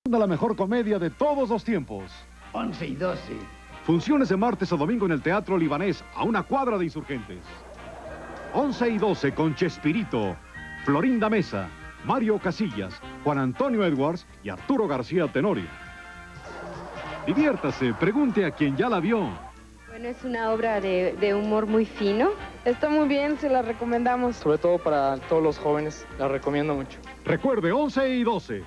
La mejor comedia de todos los tiempos. 11 y 12. Funciones de martes a domingo en el Teatro Libanés, a una cuadra de Insurgentes. 11 y 12 con Chespirito, Florinda Mesa, Mario Casillas, Juan Antonio Edwards y Arturo García Tenorio. Diviértase, pregunte a quien ya la vio. Bueno, es una obra de humor muy fino. Está muy bien, se la recomendamos. Sobre todo para todos los jóvenes, la recomiendo mucho. Recuerde, 11 y 12.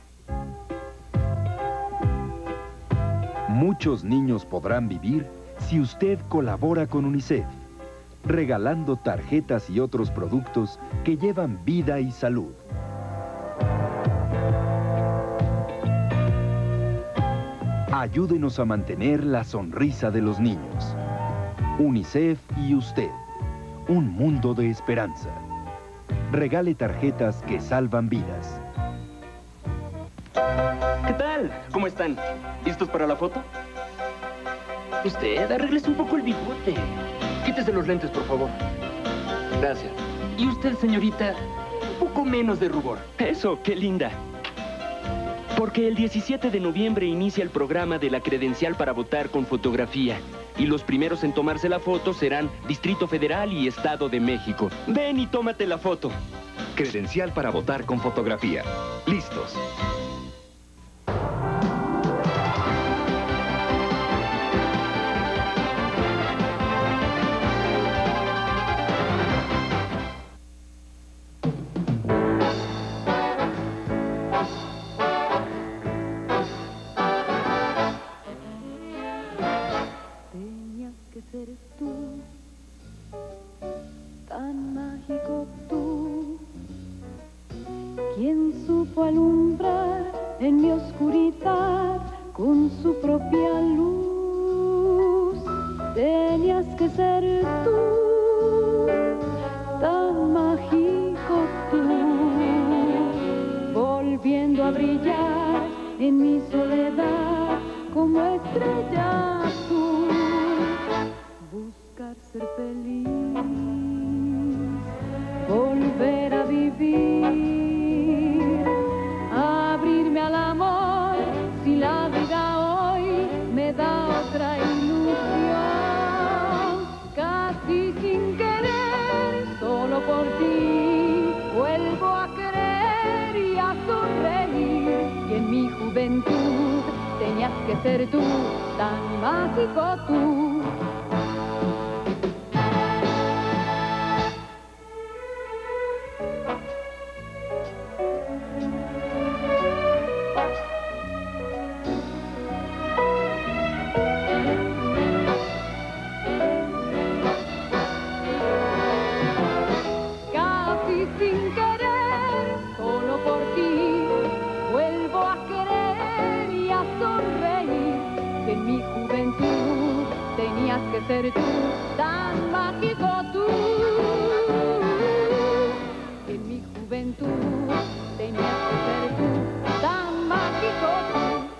Muchos niños podrán vivir si usted colabora con UNICEF, regalando tarjetas y otros productos que llevan vida y salud. Ayúdenos a mantener la sonrisa de los niños. UNICEF y usted. Un mundo de esperanza. Regale tarjetas que salvan vidas. ¿Qué tal? ¿Cómo están? ¿Listos para la foto? Usted, arréglese un poco el bigote. Quítese los lentes, por favor. Gracias. Y usted, señorita, un poco menos de rubor. Eso, qué linda. Porque el 17 de noviembre inicia el programa de la credencial para votar con fotografía. Y los primeros en tomarse la foto serán Distrito Federal y Estado de México. Ven y tómate la foto. Credencial para votar con fotografía. ¿Listos? Tan mágico tú, quien supo alumbrar en mi oscuridad con su propia luz. Tenías que ser tú, tan mágico tú, volviendo a brillar en mi soledad como estrella azul. Buscar ser feliz, volver a vivir, abrirme al amor, si la vida hoy me da otra ilusión. Casi sin querer, solo por ti, vuelvo a querer y a sonreír. Y en mi juventud tenías que ser tú, tan mágico tú. Que ser tú, tan mágico tú. En mi juventud tenías que ser tú, tan mágico tú.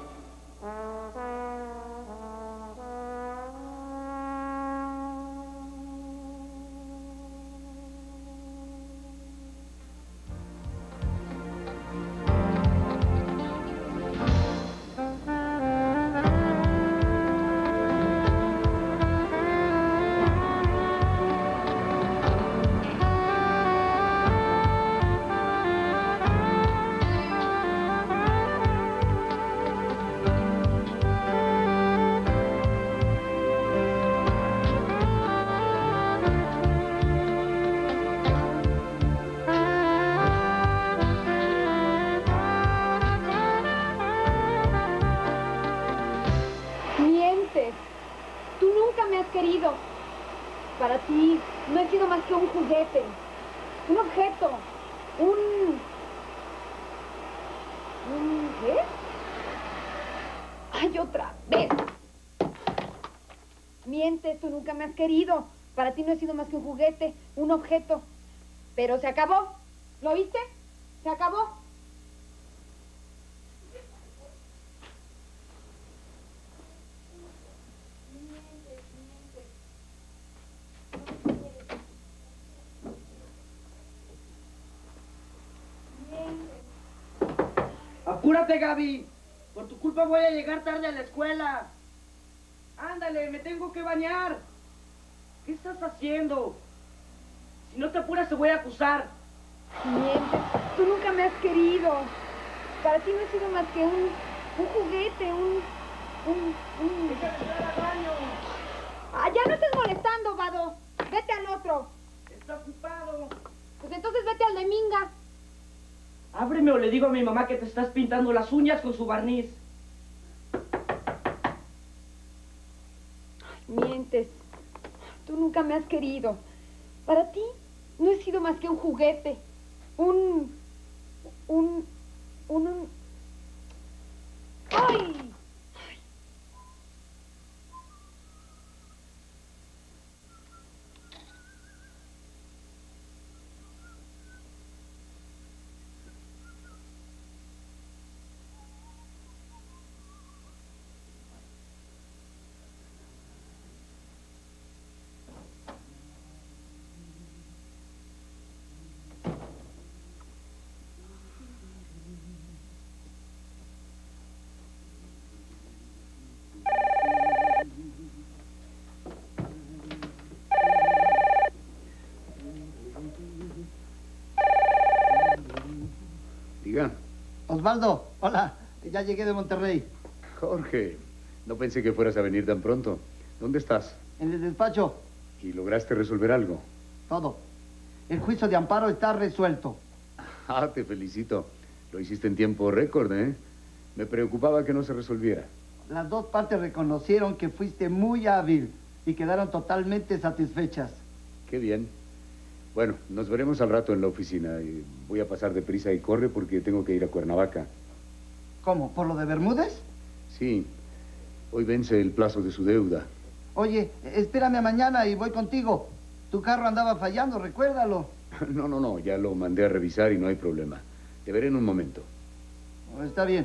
Tú nunca me has querido. Para ti no he sido más que un juguete, un objeto, ¿un qué? ¡Ay, otra vez! Mientes, tú nunca me has querido. Para ti no he sido más que un juguete, un objeto. Pero se acabó. ¿Lo oíste? Se acabó. ¡Apúrate, Gaby! Por tu culpa voy a llegar tarde a la escuela. Ándale, me tengo que bañar. ¿Qué estás haciendo? Si no te apuras te voy a acusar. Mientes, tú nunca me has querido. Para ti no he sido más que un juguete, ¡Déjame entrar al baño! Ah, ya no estés molestando, Vado. Vete al otro. Está ocupado. Pues entonces vete al de Minga. Ábreme o le digo a mi mamá que te estás pintando las uñas con su barniz. Mientes. Tú nunca me has querido. Para ti no he sido más que un juguete. ¡Ay! Diga. Osvaldo, hola, ya llegué de Monterrey. Jorge, no pensé que fueras a venir tan pronto. ¿Dónde estás? En el despacho. ¿Y lograste resolver algo? Todo. El juicio de amparo está resuelto. Ah, te felicito. Lo hiciste en tiempo récord, ¿eh? Me preocupaba que no se resolviera. Las dos partes reconocieron que fuiste muy hábil y quedaron totalmente satisfechas. Qué bien. Bueno, nos veremos al rato en la oficina. Voy a pasar deprisa y corre porque tengo que ir a Cuernavaca. ¿Cómo? ¿Por lo de Bermúdez? Sí. Hoy vence el plazo de su deuda. Oye, espérame mañana y voy contigo. Tu carro andaba fallando, recuérdalo. No, ya lo mandé a revisar y no hay problema. Te veré en un momento. Está bien.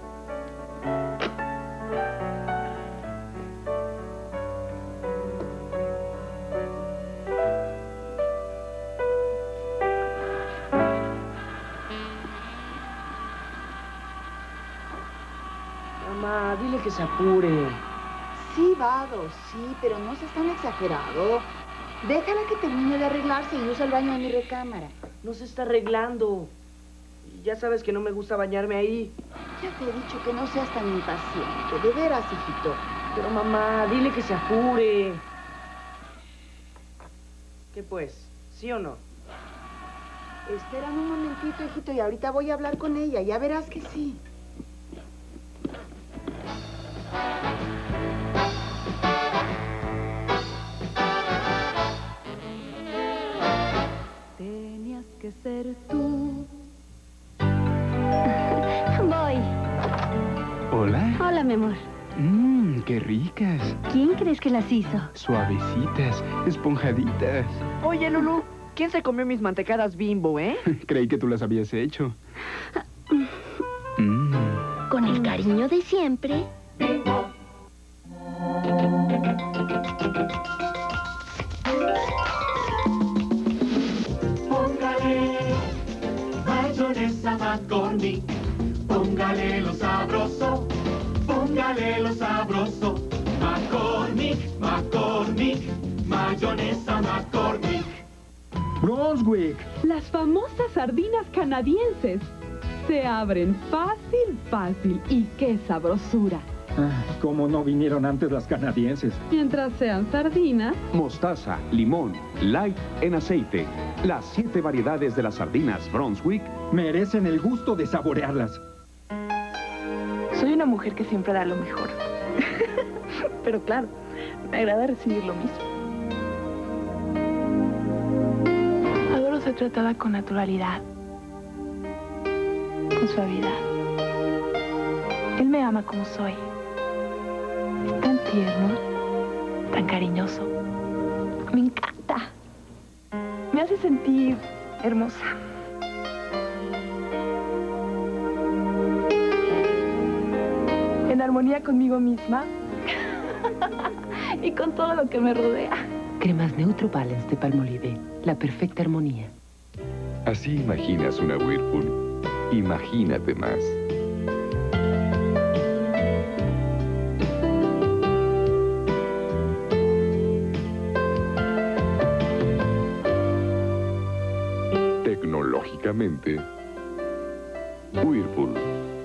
Mamá, dile que se apure. Sí, Vado, sí, pero no seas tan exagerado. Déjala que termine de arreglarse y usa el baño de mi recámara. No se está arreglando. Y ya sabes que no me gusta bañarme ahí. Ya te he dicho que no seas tan impaciente. De veras, hijito. Pero mamá, dile que se apure. ¿Qué pues? ¿Sí o no? Espérame un momentito, hijito, y ahorita voy a hablar con ella. Ya verás que sí. Tenías que ser tú. Voy. Hola. Hola, mi amor. Qué ricas. ¿Quién crees que las hizo? Suavecitas, esponjaditas. Oye, Lulú, ¿quién se comió mis mantecadas Bimbo, eh? Creí que tú las habías hecho. Con el cariño de siempre. Póngale mayonesa McCormick, póngale lo sabroso, McCormick, mayonesa McCormick. Brunswick. Las famosas sardinas canadienses. Se abren fácil y qué sabrosura. ¿Cómo no vinieron antes las canadienses? Mientras sean sardinas. Mostaza, limón, light en aceite. Las 7 variedades de las sardinas Brunswick merecen el gusto de saborearlas. Soy una mujer que siempre da lo mejor. Pero claro, me agrada recibir lo mismo. Adoro ser tratada con naturalidad, con suavidad. Él me ama como soy. Es tan tierno, tan cariñoso. Me encanta. Me hace sentir hermosa. En armonía conmigo misma y con todo lo que me rodea. Cremas Neutro Balance de Palmolive. La perfecta armonía. Así imaginas una Whirlpool. Imagínate más. mágicamente. Whirlpool.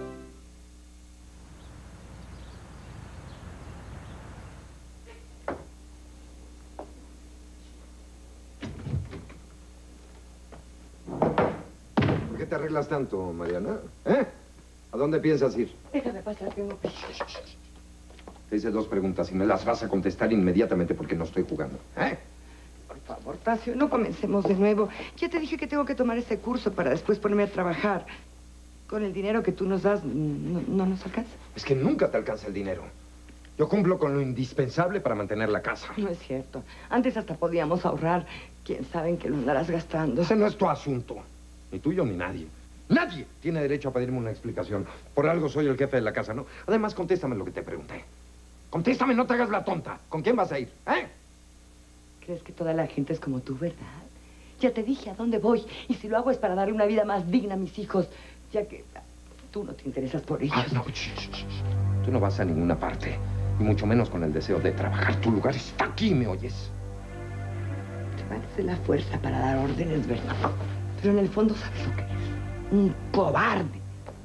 ¿Por qué te arreglas tanto, Mariana? ¿Eh? ¿A dónde piensas ir? Déjame pasar, tengo que... Te hice 2 preguntas y me las vas a contestar inmediatamente porque no estoy jugando. ¿Eh? Por favor, Tacio, no comencemos de nuevo. Ya te dije que tengo que tomar este curso para después ponerme a trabajar. Con el dinero que tú nos das, no nos alcanza. Es que nunca te alcanza el dinero. Yo cumplo con lo indispensable para mantener la casa. No es cierto. Antes hasta podíamos ahorrar. ¿Quién sabe en qué lo andarás gastando? Ese no es tu asunto. Ni tuyo ni nadie. Nadie tiene derecho a pedirme una explicación. Por algo soy el jefe de la casa, ¿no? Además, contéstame lo que te pregunté. Contéstame, no te hagas la tonta. ¿Con quién vas a ir? ¿Eh? ¿Crees que toda la gente es como tú, verdad? Ya te dije a dónde voy. Y si lo hago es para darle una vida más digna a mis hijos. Ya que tú no te interesas por ellos. Ah, no, tú no vas a ninguna parte. Y mucho menos con el deseo de trabajar. Tu lugar está aquí, ¿me oyes? Te parece la fuerza para dar órdenes, ¿verdad? Pero en el fondo sabes lo que eres. Un cobarde.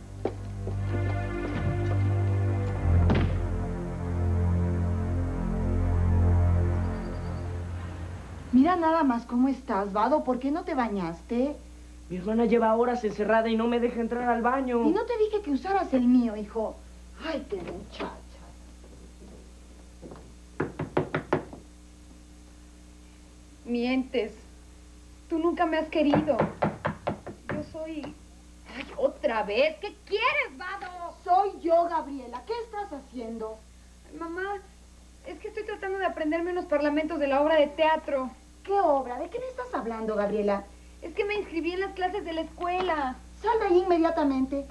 Mira nada más cómo estás, Vado. ¿Por qué no te bañaste? Mi hermana lleva horas encerrada y no me deja entrar al baño. Y no te dije que usaras el mío, hijo. Ay, qué muchacha. Mientes. Tú nunca me has querido. Yo soy... Ay, otra vez. ¿Qué quieres, Vado? Soy yo, Gabriela. ¿Qué estás haciendo? Ay, mamá, es que estoy tratando de aprenderme unos parlamentos de la obra de teatro. ¿Qué obra? ¿De qué me estás hablando, Gabriela? Es que me inscribí en las clases de la escuela. Sal de ahí inmediatamente.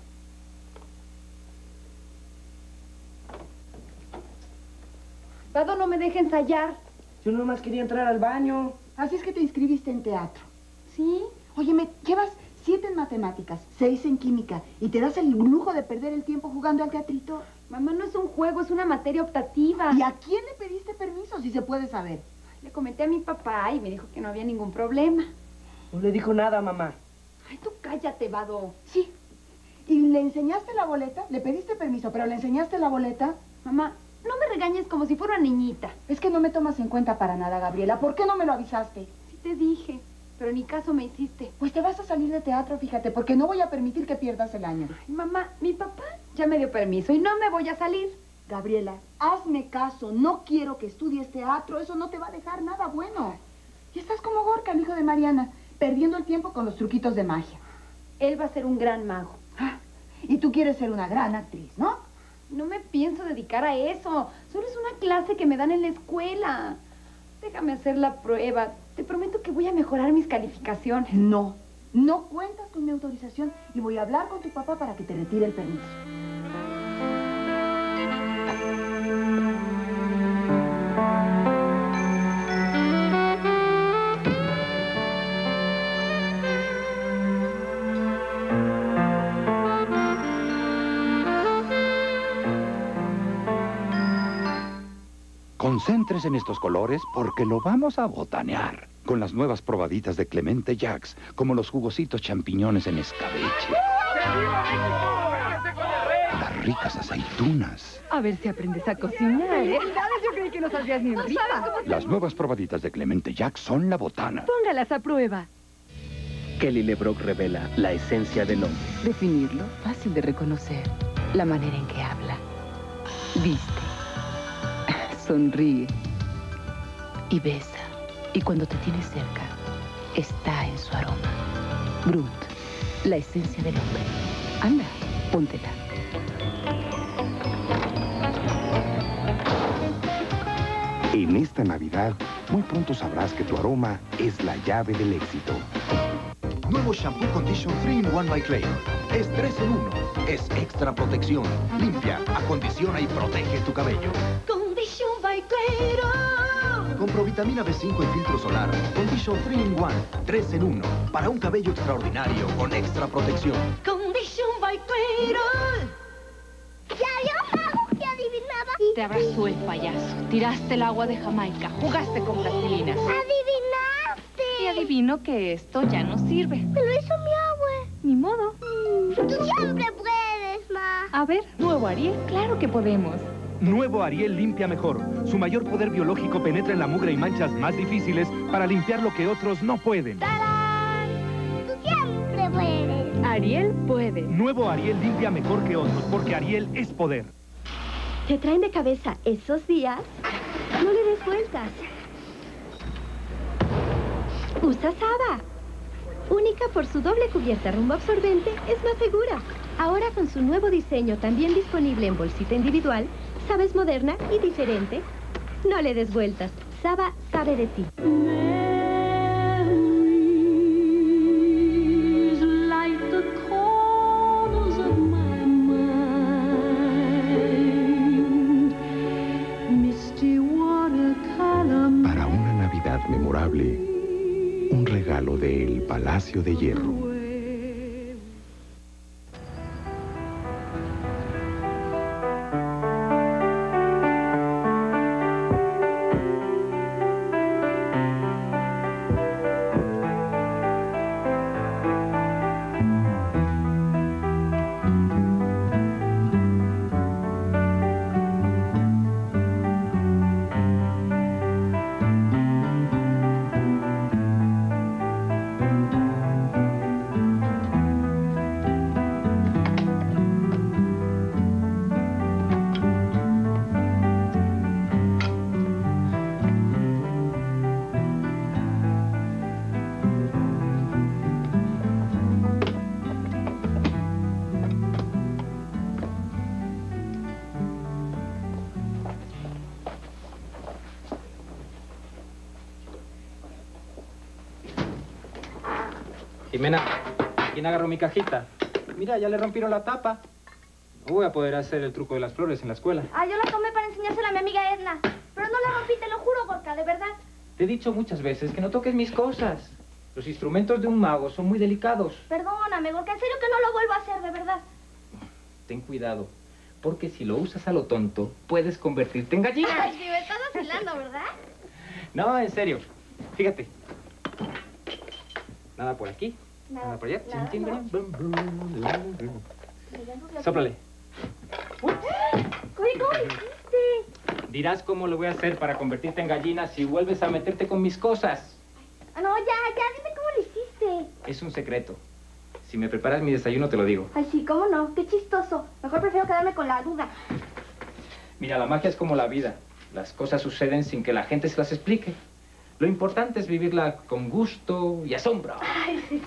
Vado no me deja ensayar. Yo nomás quería entrar al baño. Así es que te inscribiste en teatro. ¿Sí? Óyeme, llevas 7 en matemáticas, 6 en química y te das el lujo de perder el tiempo jugando al teatrito. Mamá, no es un juego, es una materia optativa. ¿Y a quién le pediste permiso, si se puede saber? Le comenté a mi papá y me dijo que no había ningún problema. No le dijo nada, mamá. Ay, tú cállate, Vado. Sí. ¿Y le enseñaste la boleta? Le pediste permiso, pero ¿le enseñaste la boleta? Mamá, no me regañes como si fuera una niñita. Es que no me tomas en cuenta para nada, Gabriela. ¿Por qué no me lo avisaste? Sí te dije, pero ni caso me hiciste. Pues te vas a salir de teatro, fíjate, porque no voy a permitir que pierdas el año. Ay, mamá, mi papá ya me dio permiso y no me voy a salir. Gabriela, hazme caso. No quiero que estudies teatro. Eso no te va a dejar nada bueno. Y estás como Gorka, el hijo de Mariana, perdiendo el tiempo con los truquitos de magia. Él va a ser un gran mago. Y tú quieres ser una gran actriz, ¿no? No me pienso dedicar a eso. Solo es una clase que me dan en la escuela. Déjame hacer la prueba. Te prometo que voy a mejorar mis calificaciones. No, no cuentas con mi autorización y voy a hablar con tu papá para que te retire el permiso. Concéntrese en estos colores porque lo vamos a botanear con las nuevas probaditas de Clemente Jacks, como los jugositos champiñones en escabeche. Las ricas aceitunas. A ver si aprendes a cocinar, ¿eh? Yo creí que no sabías ni en rifa. Las nuevas probaditas de Clemente Jacks son la botana. Póngalas a prueba. Kelly LeBrock revela la esencia del hombre. Definirlo, fácil de reconocer. La manera en que habla. Viste. Sonríe. Y besa. Y cuando te tiene cerca, está en su aroma. Grunt, la esencia del hombre. Anda, póntela. En esta Navidad, muy pronto sabrás que tu aroma es la llave del éxito. Nuevo Shampoo Condition 3-in-1 by Claire. Es 3 en 1. Es extra protección. Limpia, acondiciona y protege tu cabello. Condition by Claire. Con provitamina B5 y filtro solar. Condition 3-in-1. 3 en 1. Para un cabello extraordinario con extra protección. Condition by Claire. ¿Qué adivinaba? Te abrazó el payaso. Tiraste el agua de Jamaica. Jugaste con plastilina. ¡Adivinaste! Y adivino que esto ya no sirve. Me lo hizo mi abue. modo. Tú siempre puedes, Ma. A ver, nuevo Ariel, claro que podemos. Nuevo Ariel limpia mejor. Su mayor poder biológico penetra en la mugre y manchas más difíciles para limpiar lo que otros no pueden. ¡Tarán! Tú siempre puedes. Ariel puede. Nuevo Ariel limpia mejor que otros, porque Ariel es poder. ¿Te traen de cabeza esos días? No le des vueltas. Usa Saba. Única por su doble cubierta rumbo absorbente, es más segura. Ahora con su nuevo diseño también disponible en bolsita individual, Saba es moderna y diferente. No le des vueltas. Saba sabe de ti. Para una Navidad memorable, un regalo del Palacio de Hierro. Jimena, ¿quién agarró mi cajita? Mira, ya le rompieron la tapa. No voy a poder hacer el truco de las flores en la escuela. Ah, yo la tomé para enseñársela a mi amiga Edna. Pero no la rompí, te lo juro, Gorka, de verdad. Te he dicho muchas veces que no toques mis cosas. Los instrumentos de un mago son muy delicados. Perdóname, Gorka, en serio que no lo vuelvo a hacer, de verdad. Ten cuidado, porque si lo usas a lo tonto, puedes convertirte en gallina. Ay, sí, me estás vacilando, ¿verdad? No, en serio. Fíjate. Nada por aquí. Nada por allá. Nada, no. Sóplale. Oye, ¿cómo lo hiciste? Dirás cómo lo voy a hacer para convertirte en gallina si vuelves a meterte con mis cosas. Ah, no, ya, dime cómo lo hiciste. Es un secreto. Si me preparas mi desayuno, te lo digo. Ay, sí, cómo no, qué chistoso. Mejor prefiero quedarme con la duda. Mira, la magia es como la vida. Las cosas suceden sin que la gente se las explique. Lo importante es vivirla con gusto y asombro. Ay, sí.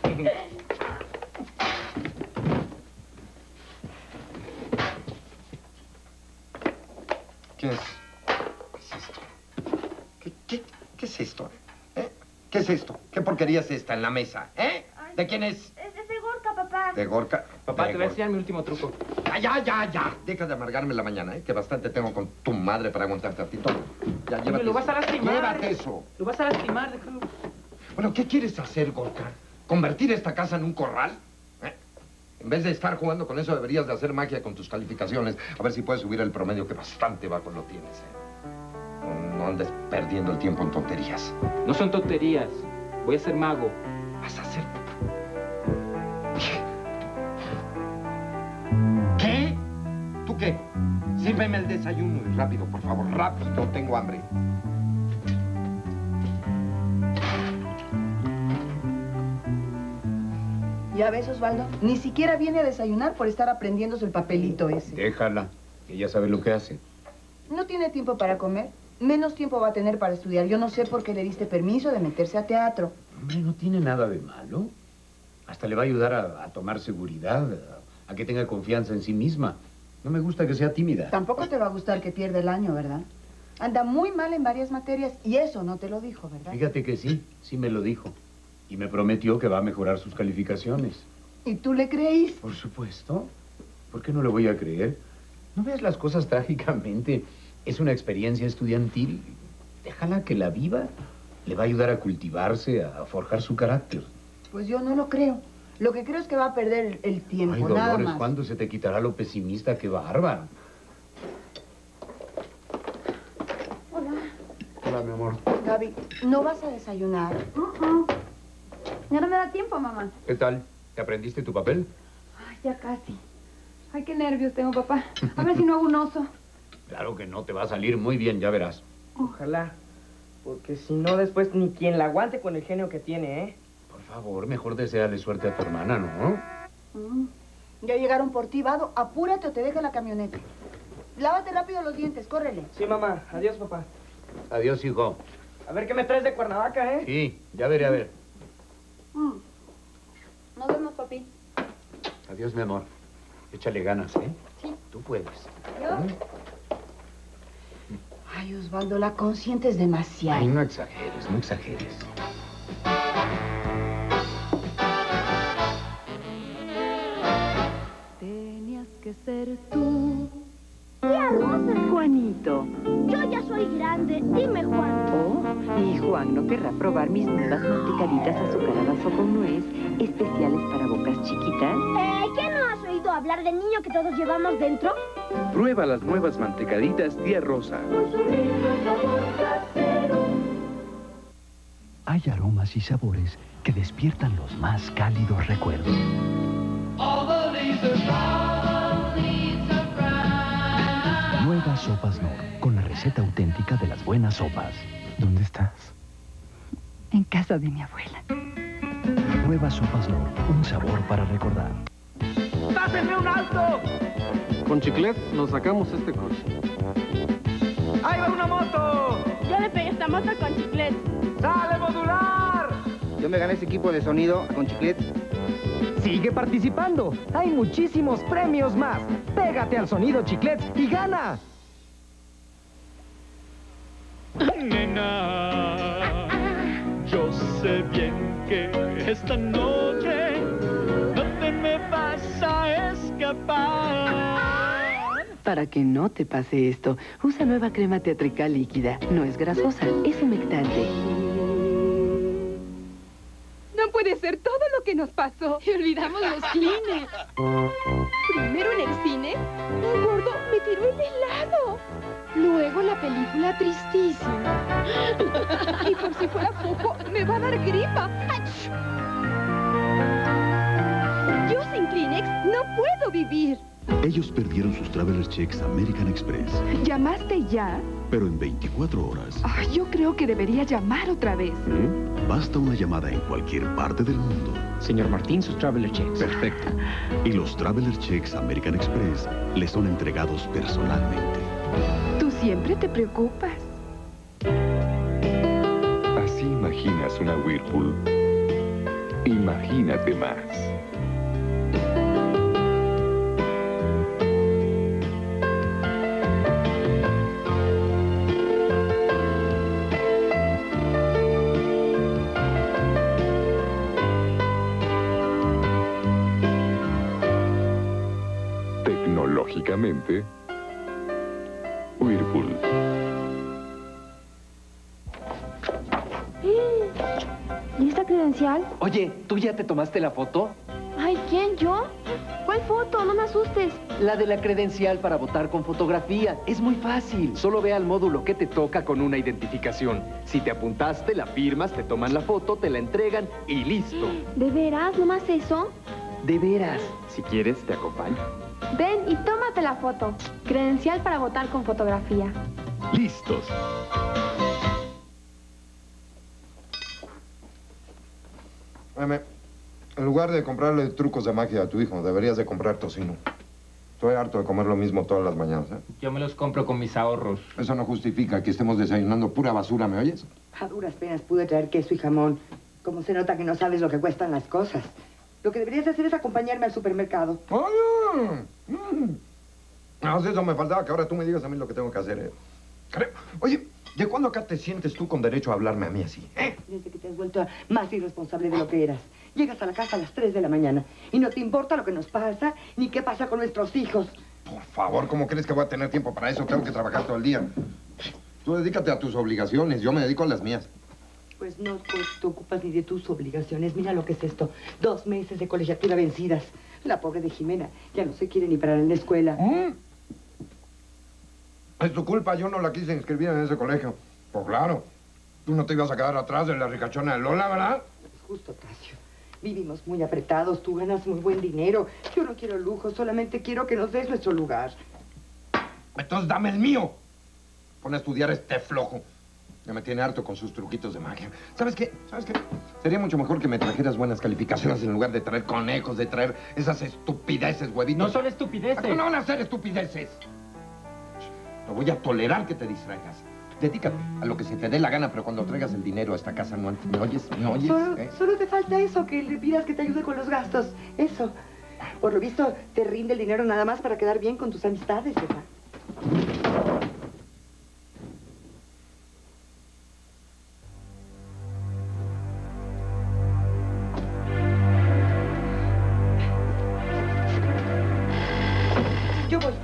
¿Qué es? ¿Qué es esto? ¿Eh? ¿Qué es esto? ¿Qué porquería es esta en la mesa? ¿Eh? ¿De quién es? Es de Gorka, papá. ¿De Gorka? Papá, de te voy a Gorka. enseñar mi último truco. Ya. Deja de amargarme la mañana, ¿eh? Que bastante tengo con tu madre para aguantarte a ti todo. Ya, llévate Lo eso. vas a lastimar. Llévate eso. Lo vas a lastimar, déjalo. Bueno, ¿qué quieres hacer, Gorka? ¿Convertir esta casa en un corral? ¿Eh? En vez de estar jugando con eso, deberías de hacer magia con tus calificaciones. A ver si puedes subir el promedio, que bastante bajo lo tienes, ¿eh? No andes perdiendo el tiempo en tonterías. No son tonterías. Voy a ser mago. ¿Vas a ser? ¿Qué? ¿Tú qué? Sírveme el desayuno y rápido, por favor, rápido, tengo hambre. Ya ves, Osvaldo, ni siquiera viene a desayunar por estar aprendiéndose el papelito ese. Déjala, que ella sabe lo que hace. No tiene tiempo para comer, menos tiempo va a tener para estudiar. Yo no sé por qué le diste permiso de meterse a teatro. Hombre, no tiene nada de malo. Hasta le va a ayudar a tomar seguridad, a que tenga confianza en sí misma. No me gusta que sea tímida. Tampoco te va a gustar que pierda el año, ¿verdad? Anda muy mal en varias materias y eso no te lo dijo, ¿verdad? Fíjate que sí me lo dijo. Y me prometió que va a mejorar sus calificaciones. ¿Y tú le creíste? Por supuesto. ¿Por qué no le voy a creer? No veas las cosas trágicamente. Es una experiencia estudiantil. Déjala que la viva. Le va a ayudar a cultivarse, a forjar su carácter. Pues yo no lo creo. Lo que creo es que va a perder el tiempo, Ay, nada Dolores, más. ¿cuándo se te quitará lo pesimista? ¡Qué bárbaro! Hola. Hola, mi amor. Gaby, ¿no vas a desayunar? Ya no me da tiempo, mamá. ¿Qué tal? ¿Te aprendiste tu papel? Ya casi. Ay, qué nervios tengo, papá. A ver si no hago un oso. Claro que no, te va a salir muy bien, ya verás. Ojalá. Porque si no, después ni quien la aguante con el genio que tiene, ¿eh? Por favor, mejor deséale suerte a tu hermana, ¿no? Ya llegaron por ti, Vado. Apúrate o te deja la camioneta. Lávate rápido los dientes, córrele. Sí, mamá. Adiós, papá. Adiós, hijo. A ver qué me traes de Cuernavaca, ¿eh? Sí, ya veré, a ver. Nos vemos, papi. Adiós, mi amor. Échale ganas, ¿eh? Sí. Tú puedes. ¿Yo? Ay, Osvaldo, la consientes demasiado. Ay, no exageres, no exageres. Tenías que ser tú. Tía Rosa. Juanito. Yo ya soy grande. Dime, Juan. Oh, y Juan no querrá probar mis nuevas mantecaditas azucaradas o con nuez, especiales para bocas chiquitas. ¿Qué no has oído hablar del niño que todos llevamos dentro? Prueba las nuevas mantecaditas Tía Rosa. Hay aromas y sabores que despiertan los más cálidos recuerdos. Nuevas sopas Nor, con la receta auténtica de las buenas sopas. ¿Dónde estás? En casa de mi abuela. Nuevas sopas Nor, un sabor para recordar. ¡Pásenme un alto! Con Chiclet nos sacamos este coche. ¡Ahí va una moto! Yo le pegué esta moto con Chiclet. ¡Sale modular! Yo me gané ese equipo de sonido con Chiclet. Sigue participando. Hay muchísimos premios más. Pégate al sonido Chiclet y gana. Nena, yo sé bien que esta noche no te me vas a escapar. Para que no te pase esto, usa nueva crema teatrical líquida. No es grasosa, es humectante. No puede ser todo lo que nos pasó. Y olvidamos los Kleenex. Primero en el cine, un gordo me tiró el helado. Luego la película tristísima. Y por si fuera poco, me va a dar gripa. ¡Ach! Yo sin Kleenex no puedo vivir. Ellos perdieron sus Traveler Checks American Express, ¿Llamaste ya? pero en 24 horas. Ay, yo creo que debería llamar otra vez. Basta una llamada en cualquier parte del mundo. Señor Martín, sus Traveler Checks. Perfecto. Y los Traveler Checks American Express les son entregados personalmente. Tú siempre te preocupas. Así imaginas una Whirlpool. Imagínate más. Tecnológicamente, Whirlpool. ¿Lista credencial? Oye, ¿tú ya te tomaste la foto? Ay, ¿quién? ¿Yo? ¿Cuál foto? No me asustes. La de la credencial para votar con fotografía. Es muy fácil. Solo ve al módulo que te toca con una identificación. Si te apuntaste, la firmas, te toman la foto, te la entregan y listo. ¿De veras? ¿Nomás eso? De veras. Si quieres, te acompaño. Ven y tómate la foto. Credencial para votar con fotografía. ¡Listos! En lugar de comprarle trucos de magia a tu hijo, deberías de comprar tocino. Estoy harto de comer lo mismo todas las mañanas, ¿eh? Yo me los compro con mis ahorros. Eso no justifica que estemos desayunando pura basura, ¿me oyes? A duras penas pude traer queso y jamón. Como se nota que no sabes lo que cuestan las cosas. Lo que deberías hacer es acompañarme al supermercado. No, eso me faltaba, que ahora tú me digas a mí lo que tengo que hacer, ¿eh? Oye, ¿de cuándo acá te sientes tú con derecho a hablarme a mí así, eh? Desde que te has vuelto más irresponsable de lo que eras. Llegas a la casa a las 3 de la mañana y no te importa lo que nos pasa ni qué pasa con nuestros hijos. Por favor, ¿cómo crees que voy a tener tiempo para eso? Tengo que trabajar todo el día. Tú dedícate a tus obligaciones, yo me dedico a las mías. Pues no te ocupas ni de tus obligaciones. Mira lo que es esto. 2 meses de colegiatura vencidas. La pobre de Jimena ya no se quiere ni parar en la escuela. Es tu culpa, yo no la quise inscribir en ese colegio. Pues claro, tú no te ibas a quedar atrás de la ricachona de Lola, ¿verdad? Es justo, Tasio. Vivimos muy apretados, tú ganas muy buen dinero. Yo no quiero lujo, solamente quiero que nos des nuestro lugar. Entonces dame el mío. Pon a estudiar este flojo. Ya me tiene harto con sus truquitos de magia. ¿Sabes qué? ¿Sabes qué? Sería mucho mejor que me trajeras buenas calificaciones en lugar de traer conejos, de traer esas estupideces, huevitos. No son estupideces. No van a ser estupideces. No voy a tolerar que te distraigas. Dedícate a lo que se te dé la gana, pero cuando traigas el dinero a esta casa, ¿no me oyes? ¿Me oyes? Solo te falta eso, que le pidas que te ayude con los gastos. Eso. Por lo visto, te rinde el dinero nada más para quedar bien con tus amistades, ¿verdad? Yo voy.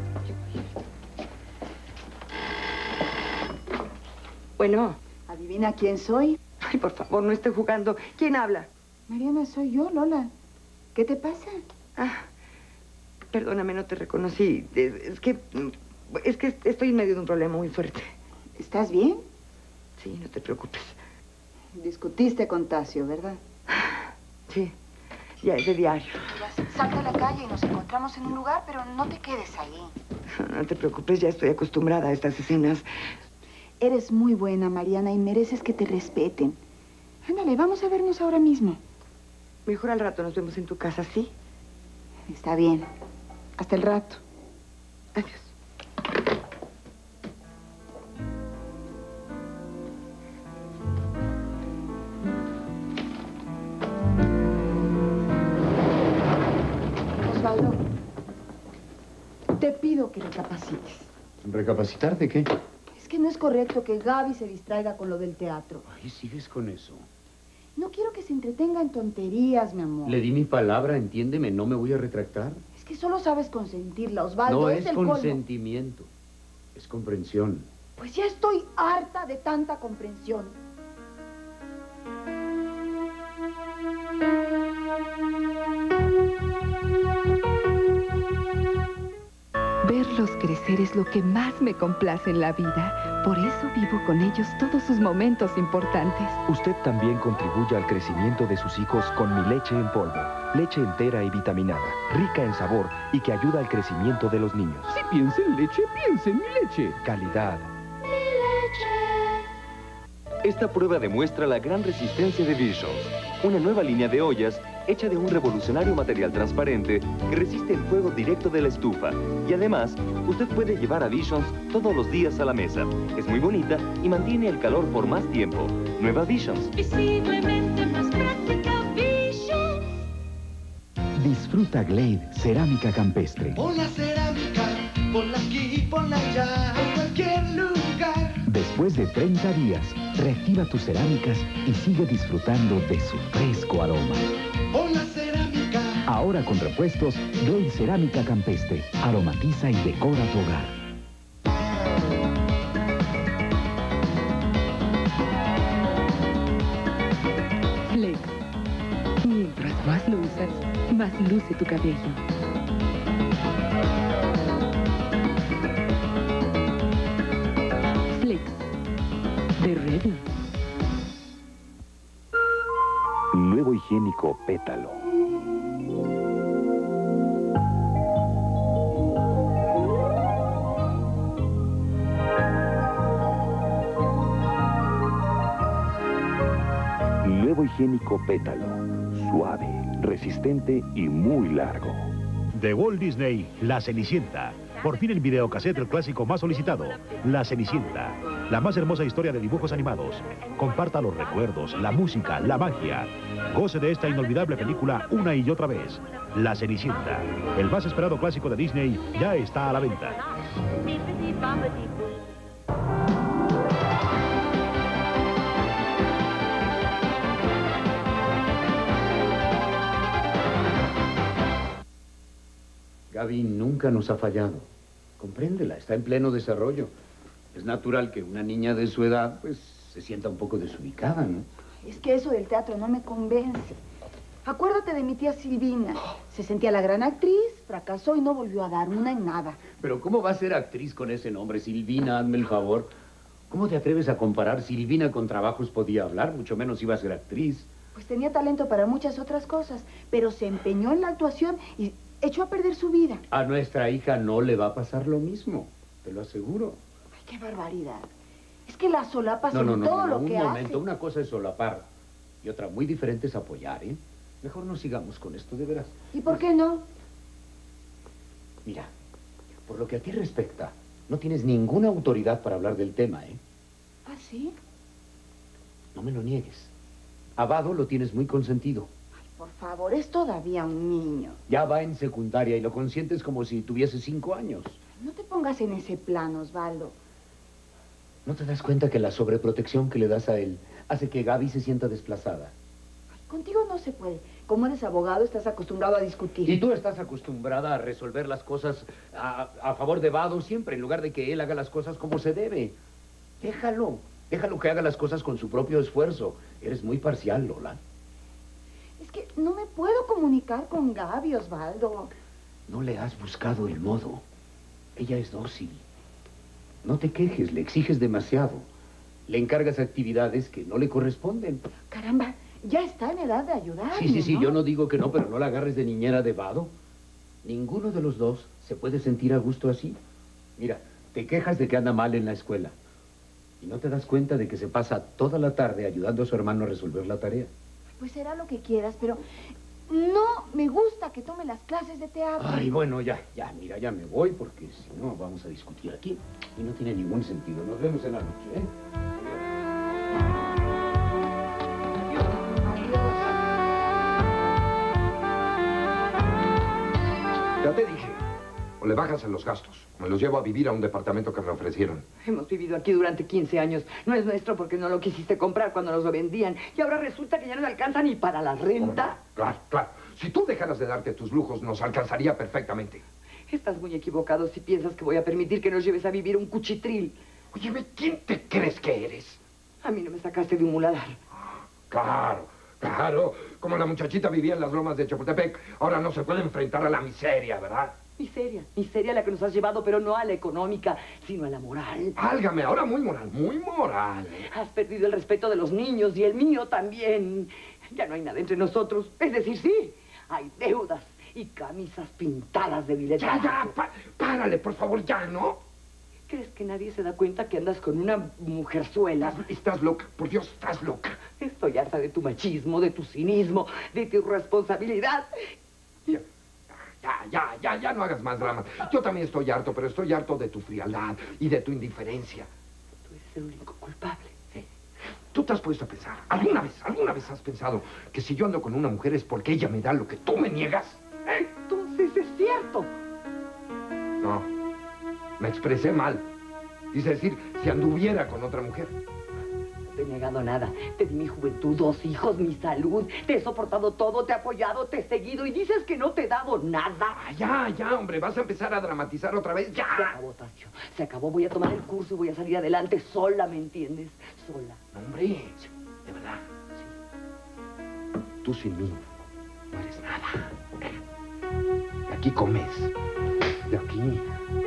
Bueno. ¿Adivina quién soy? Ay, por favor, no esté jugando. ¿Quién habla? Mariana, soy yo, Lola. ¿Qué te pasa? Ah, perdóname, no te reconocí. Es que estoy en medio de un problema muy fuerte. ¿Estás bien? Sí, no te preocupes. Discutiste con Tasio, ¿verdad? Sí, ya es de diario. Salta a la calle y nos encontramos en un lugar, pero no te quedes ahí. No te preocupes, ya estoy acostumbrada a estas escenas. Eres muy buena, Mariana, y mereces que te respeten. Ándale, vamos a vernos ahora mismo. Mejor al rato nos vemos en tu casa, ¿sí? Está bien. Hasta el rato. Adiós. Osvaldo, te pido que recapacites. ¿Recapacitar de qué? Es que no es correcto que Gaby se distraiga con lo del teatro. Ay, sigues con eso. No quiero que se entretenga en tonterías, mi amor. Le di mi palabra, entiéndeme, no me voy a retractar. Es que solo sabes consentirla, Osvaldo. No es es el colmo. consentimiento, es comprensión. Pues ya estoy harta de tanta comprensión. Verlos crecer es lo que más me complace en la vida. Por eso vivo con ellos todos sus momentos importantes. Usted también contribuye al crecimiento de sus hijos con Mi Leche en Polvo. Leche entera y vitaminada, rica en sabor y que ayuda al crecimiento de los niños. Si piensa en leche, piensa en Mi Leche. Calidad. Esta prueba demuestra la gran resistencia de Visions, una nueva línea de ollas hecha de un revolucionario material transparente que resiste el fuego directo de la estufa. Y además, usted puede llevar a Visions todos los días a la mesa. Es muy bonita y mantiene el calor por más tiempo. Nueva Visions. Visiblemente más práctica, Visions. Disfruta Glade Cerámica Campestre. Pon la cerámica, ponla aquí, ponla allá, en cualquier lugar. Después de 30 días, reactiva tus cerámicas y sigue disfrutando de su fresco aroma. Pon la cerámica. Ahora con repuestos, Glade Cerámica Campestre. Aromatiza y decora tu hogar. Flex. Mientras más lo usas, más luce tu cabello. Flex. De Revlon. Nuevo higiénico Pétalo. Nuevo higiénico Pétalo. Suave, resistente y muy largo. De Walt Disney, La Cenicienta. Por fin el videocassette, el clásico más solicitado. La Cenicienta. La más hermosa historia de dibujos animados. Comparta los recuerdos, la música, la magia. Goce de esta inolvidable película una y otra vez. La Cenicienta. El más esperado clásico de Disney ya está a la venta. Gaby nunca nos ha fallado. Compréndela, está en pleno desarrollo. Es natural que una niña de su edad, pues, se sienta un poco desubicada, ¿no? Es que eso del teatro no me convence. Acuérdate de mi tía Silvina. Se sentía la gran actriz, fracasó y no volvió a dar una en nada. Pero ¿cómo va a ser actriz con ese nombre? Silvina, hazme el favor. ¿Cómo te atreves a comparar Silvina con Trabajos Podía Hablar? Mucho menos iba a ser actriz. Pues tenía talento para muchas otras cosas, pero se empeñó en la actuación y echó a perder su vida. A nuestra hija no le va a pasar lo mismo, te lo aseguro. Ay, qué barbaridad. Es que la solapa en todo lo que hace. Un momento, una cosa es solapar y otra muy diferente es apoyar, ¿eh? Mejor no sigamos con esto, de veras. ¿Y por qué no? Mira, por lo que a ti respecta, no tienes ninguna autoridad para hablar del tema, ¿eh? ¿Ah, sí? No me lo niegues. A Vado lo tienes muy consentido. Ay, por favor, es todavía un niño. Ya va en secundaria y lo consientes como si tuviese 5 años. No te pongas en ese plan, Osvaldo. ¿No te das cuenta que la sobreprotección que le das a él hace que Gaby se sienta desplazada? Ay, contigo no se puede. Como eres abogado, estás acostumbrado a discutir. Y tú estás acostumbrada a resolver las cosas a favor de Vado siempre, en lugar de que él haga las cosas como se debe. Déjalo que haga las cosas con su propio esfuerzo. Eres muy parcial, Lola. Es que no me puedo comunicar con Gaby, Osvaldo. No le has buscado el modo. Ella es dócil. No te quejes, le exiges demasiado. Le encargas actividades que no le corresponden. Caramba, ya está en edad de ayudarme, Sí, ¿no? yo no digo que no, pero no la agarres de niñera de Vado. Ninguno de los dos se puede sentir a gusto así. Mira, te quejas de que anda mal en la escuela. ¿Y no te das cuenta de que se pasa toda la tarde ayudando a su hermano a resolver la tarea? Pues será lo que quieras, pero no me gusta que tome las clases de teatro. Ay, bueno, mira, ya me voy porque si no vamos a discutir aquí y no tiene ningún sentido. Nos vemos en la noche, ¿eh? Ya te dije, o le bajas en los gastos, o me los llevo a vivir a un departamento que me ofrecieron. Hemos vivido aquí durante 15 años. No es nuestro porque no lo quisiste comprar cuando nos lo vendían. Y ahora resulta que ya no le alcanza ni para la renta. Claro, claro. Si tú dejaras de darte tus lujos, nos alcanzaría perfectamente. Estás muy equivocado si piensas que voy a permitir que nos lleves a vivir un cuchitril. Óyeme, ¿quién te crees que eres? A mí no me sacaste de un muladar. Claro. Como la muchachita vivía en las lomas de Chapultepec, ahora no se puede enfrentar a la miseria, ¿verdad? Miseria la que nos has llevado, pero no a la económica, sino a la moral. Válgame, ahora muy moral. Has perdido el respeto de los niños y el mío también. Ya no hay nada entre nosotros. Es decir, sí, hay deudas y camisas pintadas de billetazo. Ya, párale, por favor, ya, ¿no? ¿Crees que nadie se da cuenta que andas con una mujerzuela? Estás loca, por Dios, estás loca. Estoy harta de tu machismo, de tu cinismo, de tu irresponsabilidad. Ya no hagas más dramas. Yo también estoy harto, pero estoy harto de tu frialdad y de tu indiferencia. Tú eres el único culpable. Sí. ¿Tú te has puesto a pensar? ¿Alguna vez has pensado que si yo ando con una mujer es porque ella me da lo que tú me niegas? Entonces es cierto. No, me expresé mal. Quise decir, si anduviera con otra mujer. No te he negado nada. Te di mi juventud, 2 hijos, mi salud. Te he soportado todo, te he apoyado, te he seguido y dices que no te he dado nada. Ya, hombre, vas a empezar a dramatizar otra vez, ya. Se acabó, Tacio. Se acabó. Voy a tomar el curso y voy a salir adelante sola, ¿me entiendes? Sola. Hombre, de verdad. Sí. Tú sin mí no eres nada. De aquí comes. De aquí.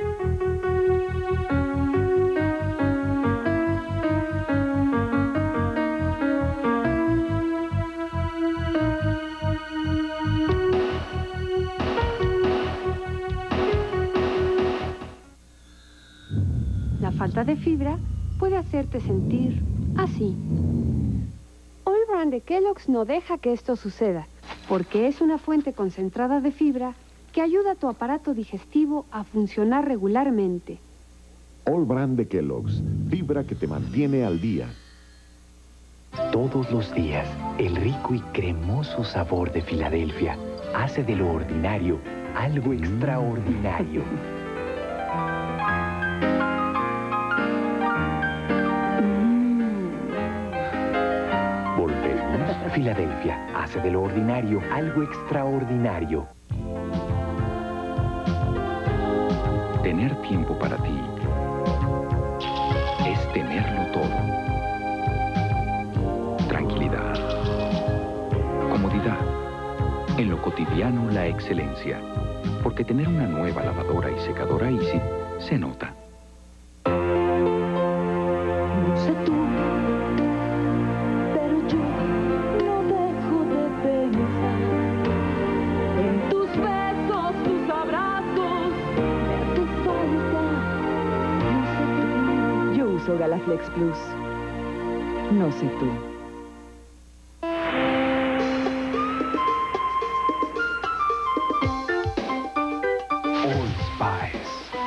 La falta de fibra puede hacerte sentir así. All Brand de Kellogg's no deja que esto suceda, porque es una fuente concentrada de fibra que ayuda a tu aparato digestivo a funcionar regularmente. All Brand de Kellogg's, fibra que te mantiene al día. Todos los días, el rico y cremoso sabor de Filadelfia hace de lo ordinario algo extraordinario. Volvemos. Filadelfia hace de lo ordinario algo extraordinario. Tener tiempo para ti es tenerlo todo. Tranquilidad. Comodidad. En lo cotidiano, la excelencia. Porque tener una nueva lavadora y secadora Easy se nota. No sé tú, pero yo no dejo mucho Galaflex Plus. No sé tú. Old Spice.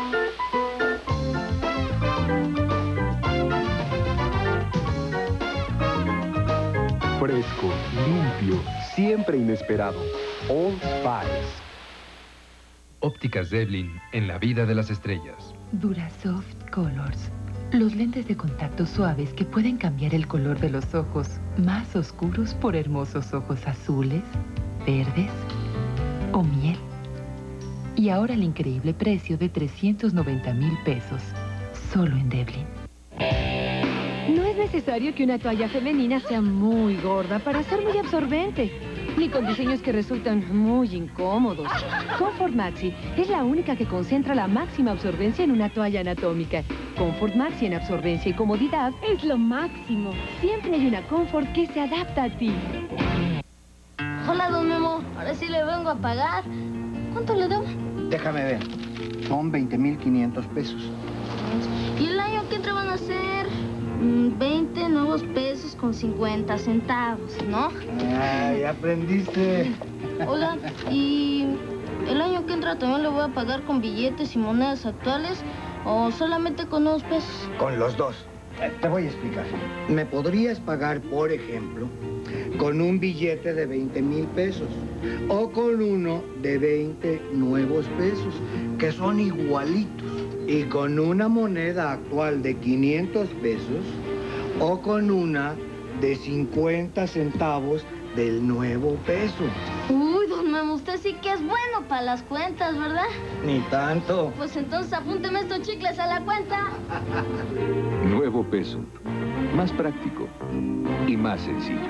Fresco, limpio, siempre inesperado. Old Spice. Ópticas Devlin, en la vida de las estrellas. Durasoft Colors. Los lentes de contacto suaves que pueden cambiar el color de los ojos más oscuros por hermosos ojos azules, verdes o miel. Y ahora el increíble precio de 390,000 pesos. Solo en Devlin. No es necesario que una toalla femenina sea muy gorda para ser muy absorbente, ni con diseños que resultan muy incómodos. Comfort Maxi es la única que concentra la máxima absorbencia en una toalla anatómica. Comfort Maxi en absorbencia y comodidad es lo máximo. Siempre hay una Comfort que se adapta a ti. Hola, don Memo. Ahora sí le vengo a pagar. ¿Cuánto le debo? Déjame ver. Son 20,500 pesos. Y el año que entra van a ser 20 nuevos pesos con 50 centavos, ¿no? Ay, aprendiste. Hola, y el año que entra también le voy a pagar con billetes y monedas actuales o solamente con nuevos pesos. Con los dos. Te voy a explicar. Me podrías pagar, por ejemplo, con un billete de 20,000 pesos o con uno de 20 nuevos pesos, que son igualitos, y con una moneda actual de 500 pesos o con una de 50 centavos del nuevo peso. Uy, don Memo, usted sí que es bueno para las cuentas, ¿verdad? Ni tanto. Pues entonces apúnteme estos chicles a la cuenta. Nuevo peso. Más práctico y más sencillo.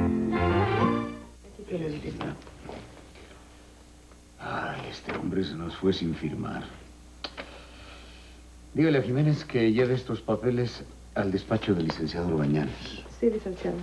Ay, este hombre se nos fue sin firmar. Dígale a Jiménez que lleve estos papeles al despacho del licenciado Urbañanos. Sí, licenciado.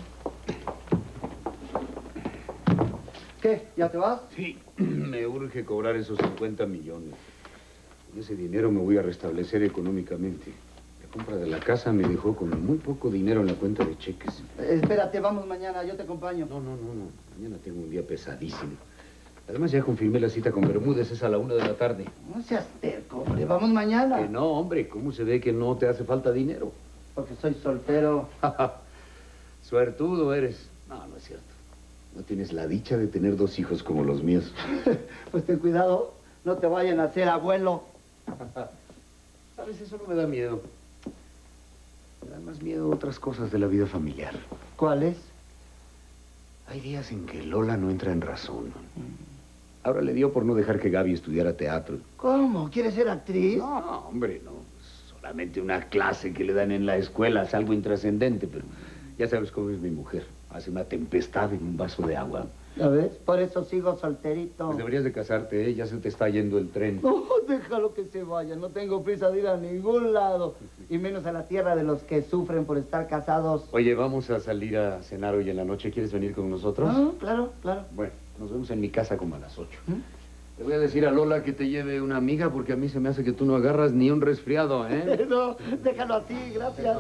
¿Qué? ¿Ya te vas? Sí, me urge cobrar esos 50 millones. Con ese dinero me voy a restablecer económicamente. La compra de la casa me dejó con muy poco dinero en la cuenta de cheques. Espérate, vamos mañana, yo te acompaño. No. Mañana tengo un día pesadísimo. Además, ya confirmé la cita con Bermúdez, es a la 1 de la tarde. No seas terco, hombre, vamos mañana. Que no, hombre, ¿cómo se ve que no te hace falta dinero? Porque soy soltero. Suertudo eres. No es cierto. No tienes la dicha de tener 2 hijos como los míos. Pues ten cuidado, no te vayan a hacer abuelo. ¿Sabes? Eso no me da miedo. Me da más miedo otras cosas de la vida familiar. ¿Cuáles? Hay días en que Lola no entra en razón. Ahora le dio por no dejar que Gaby estudiara teatro. ¿Cómo? ¿Quieres ser actriz? No, hombre, no. Solamente una clase que le dan en la escuela, es algo intrascendente, pero ya sabes cómo es mi mujer. Hace una tempestad en un vaso de agua. ¿Ya ves? Por eso sigo solterito. Pues deberías de casarte, ¿eh? Ya se te está yendo el tren. No, déjalo que se vaya. No tengo prisa de ir a ningún lado. Y menos a la tierra de los que sufren por estar casados. Oye, vamos a salir a cenar hoy en la noche. ¿Quieres venir con nosotros? Ah, claro. Bueno, nos vemos en mi casa como a las 8. Le voy a decir a Lola que te lleve una amiga porque a mí se me hace que tú no agarras ni un resfriado, ¿eh? No, déjalo así, gracias.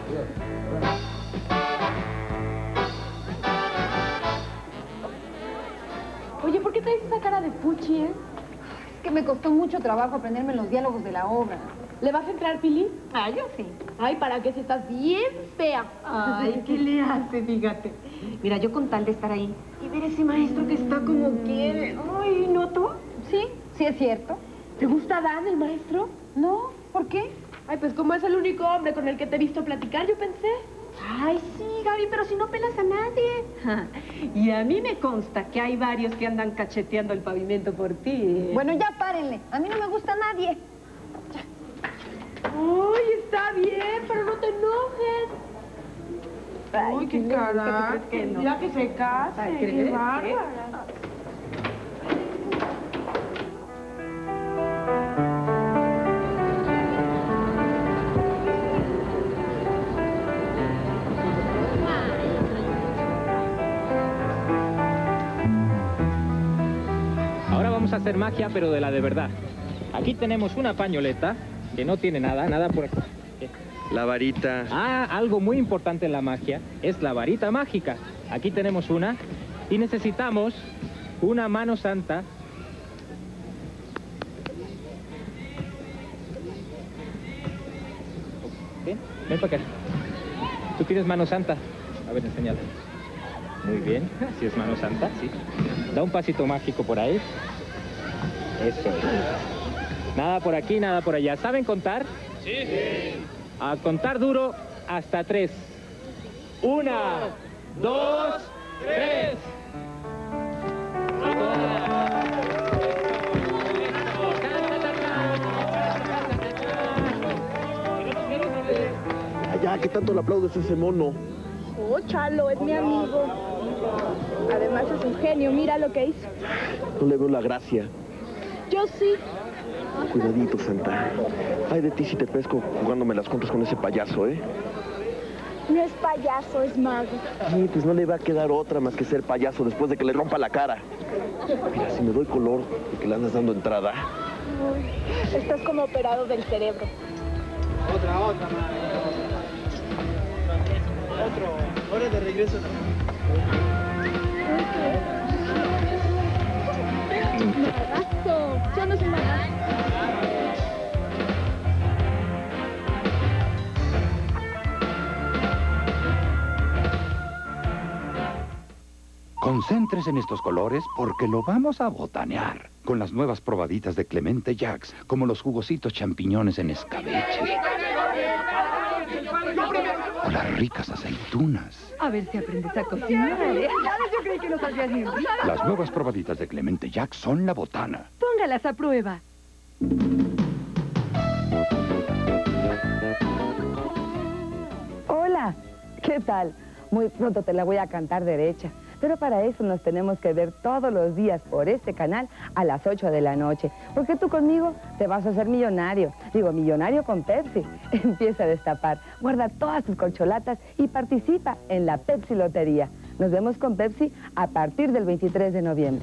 Oye, ¿por qué traes esa cara de fuchi, Es que me costó mucho trabajo aprenderme los diálogos de la obra. ¿Le vas a entrar, Pili? Ah, yo sí. Ay, ¿para qué si estás bien fea? Ay, ¿qué le hace? Fíjate. Mira, yo con tal de estar ahí y ver ese maestro que está como quiere. Ay, ¿no tú? Sí es cierto. ¿Te gusta Dan, el maestro? No, ¿por qué? Ay, pues como es el único hombre con el que te he visto platicar, yo pensé. Ay, sí, Gaby, pero si no pelas a nadie. Y a mí me consta que hay varios que andan cacheteando el pavimento por ti. Bueno, ya párenle. A mí no me gusta nadie. Ay, está bien, pero no te enojes. Ay, qué carácter. Mira que se case. Ay, qué bárbara. Ahora vamos a hacer magia, pero de la de verdad. Aquí tenemos una pañoleta que no tiene nada por aquí. La varita. Ah, algo muy importante en la magia es la varita mágica. Aquí tenemos una y necesitamos una mano santa. ¿Bien? Ven para acá. ¿Tú tienes mano santa? A ver, enséñala. Muy bien, así es mano santa, sí. Da un pasito mágico por ahí. Eso es. Nada por aquí, nada por allá. ¿Saben contar? Sí. A contar duro hasta 3. 1, 2, 3. Ya, ¿qué tanto le aplaudes a ese mono? Oh, Chalo, es mi amigo. Además es un genio, mira lo que hizo. No le veo la gracia. Yo sí. Cuidadito, Santa. Ay de ti si te pesco jugándome las cuentas con ese payaso, ¿eh? No es payaso, es mago. Sí, pues no le va a quedar otra más que ser payaso después de que le rompa la cara. Mira, si me doy color de que le andas dando entrada. Uy, estás como operado del cerebro. Otra, madre. Hora de regreso. Magazo, yo no soy magazo. Concéntrese en estos colores porque lo vamos a botanear con las nuevas probaditas de Clemente Jacks, como los jugositos champiñones en escabeche o las ricas aceitunas. A ver si aprendes a cocinar, ¿eh? Yo creí que no sabías ni un día. Las nuevas probaditas de Clemente Jacks son la botana. Póngalas a prueba. Hola, ¿qué tal? Muy pronto te la voy a cantar derecha. Pero para eso nos tenemos que ver todos los días por este canal a las 8 de la noche. Porque tú conmigo te vas a hacer millonario. Digo, millonario con Pepsi. Empieza a destapar, guarda todas tus corcholatas y participa en la Pepsi Lotería. Nos vemos con Pepsi a partir del 23 de noviembre.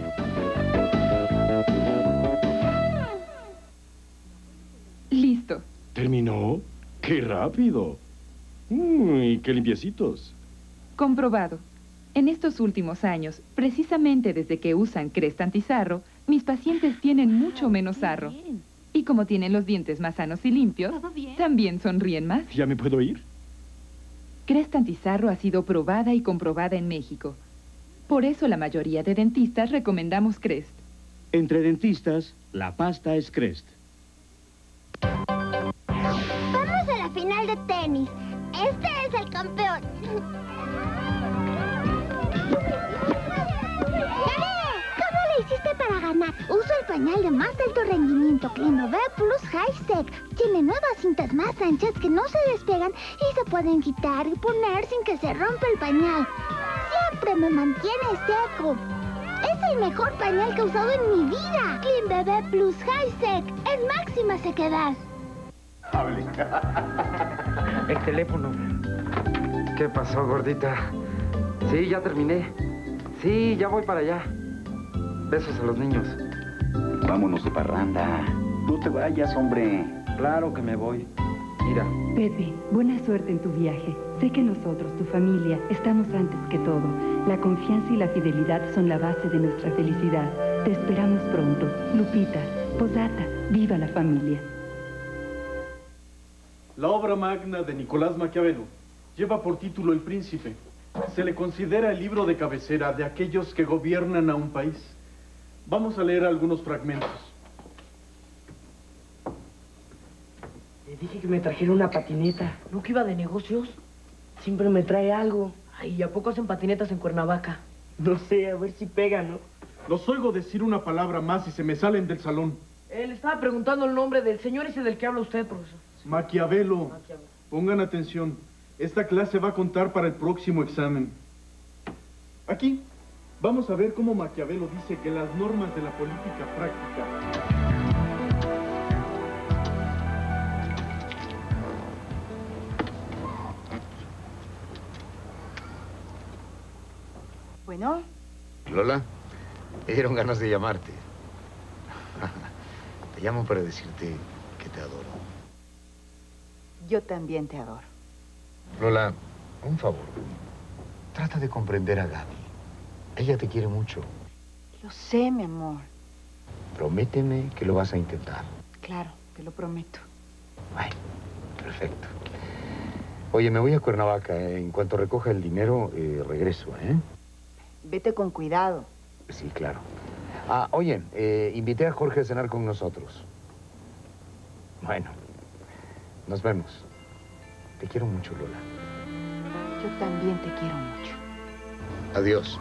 Listo. ¿Terminó? ¡Qué rápido! ¡Y qué limpiecitos! Comprobado. En estos últimos años, precisamente desde que usan Crest Antizarro, mis pacientes tienen mucho menos sarro. Y como tienen los dientes más sanos y limpios, también sonríen más. ¿Ya me puedo ir? Crest Antizarro ha sido probada y comprobada en México. Por eso la mayoría de dentistas recomendamos Crest. Entre dentistas, la pasta es Crest. Vamos a la final de tenis. Este es el campeón. ¿Cómo le hiciste para ganar? Uso el pañal de más alto rendimiento, Clean Plus High-Sec. Tiene nuevas cintas más anchas que no se despegan y se pueden quitar y poner sin que se rompa el pañal. Siempre me mantiene seco. Es el mejor pañal que he usado en mi vida. Clean Bebé Plus High-Sec. En máxima sequedad. Hable. El teléfono. ¿Qué pasó, gordita? Sí, ya terminé. Sí, ya voy para allá. Besos a los niños. Vámonos de parranda. No te vayas, hombre. Claro que me voy. Mira. Pepe, buena suerte en tu viaje. Sé que nosotros, tu familia, estamos antes que todo. La confianza y la fidelidad son la base de nuestra felicidad. Te esperamos pronto. Lupita, posdata, viva la familia. La obra magna de Nicolás Maquiavelo lleva por título El Príncipe. Se le considera el libro de cabecera de aquellos que gobiernan a un país. Vamos a leer algunos fragmentos. Le dije que me trajera una patineta. ¿No que iba de negocios? Siempre me trae algo. Ay, ¿a poco hacen patinetas en Cuernavaca? No sé, a ver si pega, ¿no? Los oigo decir una palabra más y se me salen del salón. Le estaba preguntando el nombre del señor ese del que habla usted, profesor. Maquiavelo. Pongan atención. Esta clase va a contar para el próximo examen. Aquí vamos a ver cómo Maquiavelo dice que las normas de la política práctica... Bueno. Lola, me dieron ganas de llamarte. Te llamo para decirte que te adoro. Yo también te adoro. Lola, un favor. Trata de comprender a Gaby. Ella te quiere mucho. Lo sé, mi amor. Prométeme que lo vas a intentar. Claro, te lo prometo. Bueno, perfecto. Oye, me voy a Cuernavaca. En cuanto recoja el dinero, regreso, ¿eh? Vete con cuidado. Sí, claro. Ah, oye, invité a Jorge a cenar con nosotros. Bueno, nos vemos. Te quiero mucho, Lola. Yo también te quiero mucho. Adiós.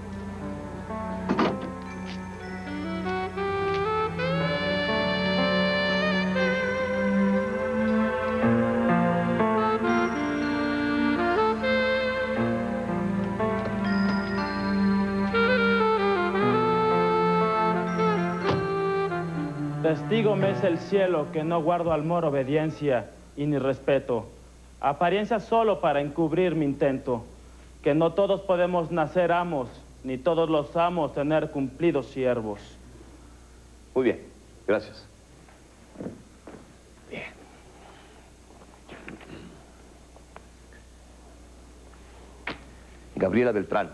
Testigo me es el cielo que no guardo al moro obediencia y ni respeto. Apariencia solo para encubrir mi intento. Que no todos podemos nacer amos, ni todos los amos tener cumplidos siervos. Muy bien, gracias. Bien. Gabriela Beltrán.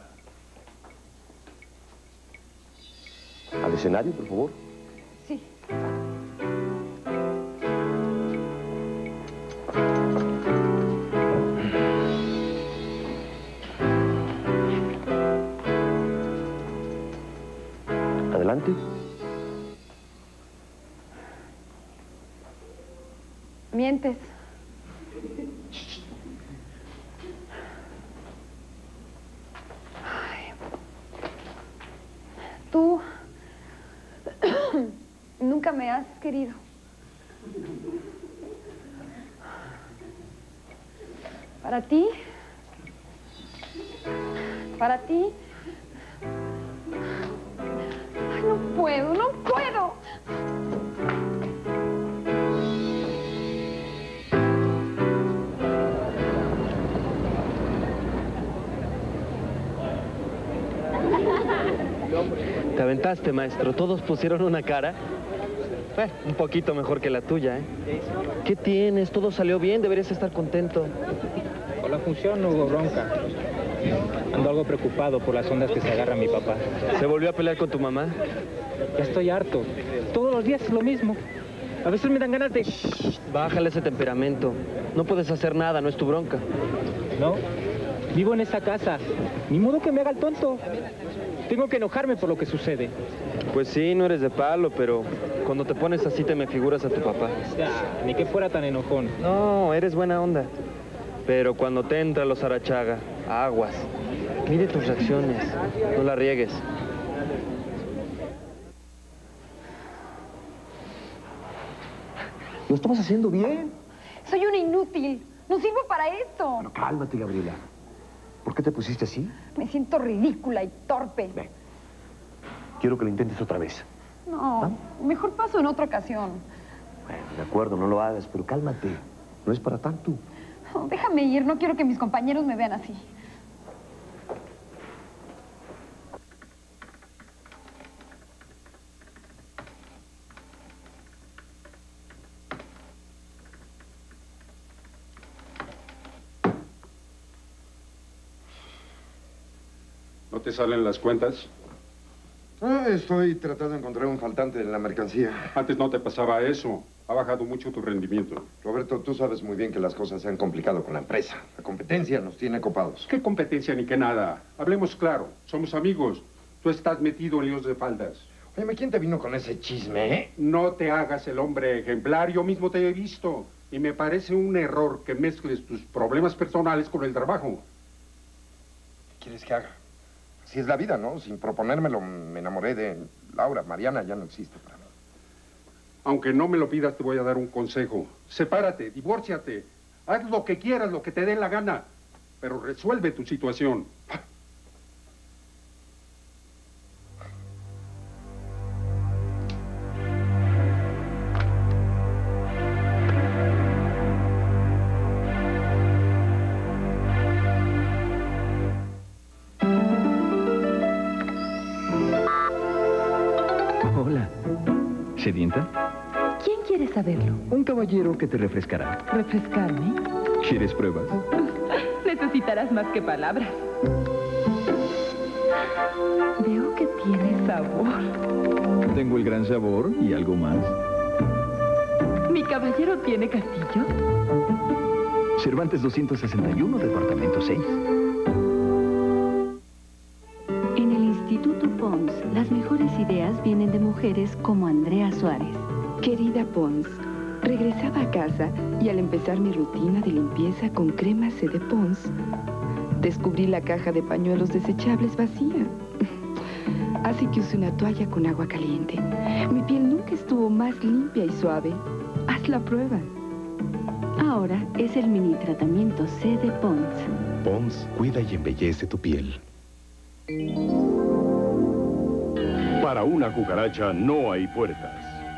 Al escenario, por favor. Sí. Adelante. Mientes. Ay. Tú nunca me has querido. Para ti, ay, no puedo. Te aventaste, maestro. Todos pusieron una cara. Un poquito mejor que la tuya, ¿eh? ¿Qué tienes? Todo salió bien. Deberías estar contento. Con la función no hubo bronca. Ando algo preocupado por las ondas que se agarra mi papá. ¿Se volvió a pelear con tu mamá? Ya estoy harto. Todos los días es lo mismo. A veces me dan ganas de... Bájale ese temperamento. No puedes hacer nada, no es tu bronca. No, vivo en esta casa. Ni modo que me haga el tonto. Tengo que enojarme por lo que sucede. Pues sí, no eres de palo, pero cuando te pones así te me figuras a tu papá. Ya, ni que fuera tan enojón. No, eres buena onda. Pero cuando te entra los Arachaga, aguas. Mide tus reacciones, no la riegues. Lo estamos haciendo bien. Soy una inútil. No sirvo para esto. Bueno, cálmate, Gabriela. ¿Por qué te pusiste así? Me siento ridícula y torpe. Ven. Quiero que lo intentes otra vez. No, mejor paso en otra ocasión. Bueno, de acuerdo, no lo hagas, pero cálmate. No es para tanto. No, déjame ir, no quiero que mis compañeros me vean así. ¿No te salen las cuentas? Estoy tratando de encontrar un faltante en la mercancía. Antes no te pasaba eso. Ha bajado mucho tu rendimiento. Roberto, tú sabes muy bien que las cosas se han complicado con la empresa. La competencia nos tiene copados. ¿Qué competencia ni qué nada? Hablemos claro. Somos amigos. Tú estás metido en líos de faldas. Oye, ¿quién te vino con ese chisme, eh? No te hagas el hombre ejemplar. Yo mismo te he visto. Y me parece un error que mezcles tus problemas personales con el trabajo. ¿Qué quieres que haga? Así es la vida, ¿no? Sin proponérmelo, me enamoré de Laura. Mariana ya no existe para mí. Aunque no me lo pidas, te voy a dar un consejo. Sepárate, divórciate. Haz lo que quieras, lo que te dé la gana. Pero resuelve tu situación. Hola. ¿Sedienta? ¿Quién quiere quieres saberlo? Un caballero que te refrescará. ¿Refrescarme? ¿Quieres pruebas? Necesitarás más que palabras. Veo que tiene sabor. Tengo el gran sabor y algo más. ¿Mi caballero tiene castillo? Cervantes 261, departamento 6. En el Instituto Pons, las mejores ideas vienen de mujeres como Andrea Suárez. Querida Pons, regresaba a casa y al empezar mi rutina de limpieza con crema C de Pons, descubrí la caja de pañuelos desechables vacía. Así que usé una toalla con agua caliente. Mi piel nunca estuvo más limpia y suave. Haz la prueba. Ahora es el mini tratamiento C de Pons. Pons cuida y embellece tu piel. Para una cucaracha no hay puertas.